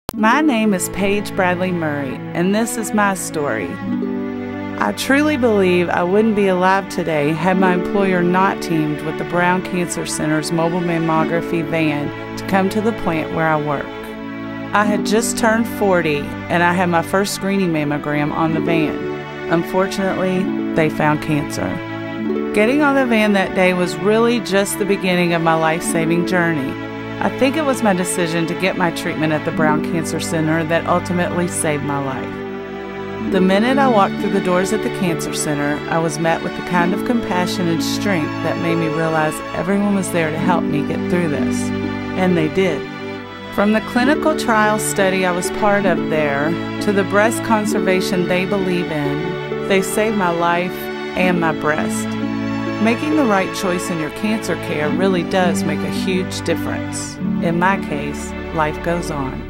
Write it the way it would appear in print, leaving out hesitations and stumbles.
My name is Paige Bradley Murray, and this is my story. I truly believe I wouldn't be alive today had my employer not teamed with the Brown Cancer Center's mobile mammography van to come to the plant where I work. I had just turned 40 and I had my first screening mammogram on the van. Unfortunately, they found cancer. Getting on the van that day was really just the beginning of my life-saving journey. I think it was my decision to get my treatment at the Brown Cancer Center that ultimately saved my life. The minute I walked through the doors at the Cancer Center, I was met with the kind of compassion and strength that made me realize everyone was there to help me get through this. And they did. From the clinical trial study I was part of there, to the breast conservation they believe in, they saved my life and my breast. Making the right choice in your cancer care really does make a huge difference. In my case, life goes on.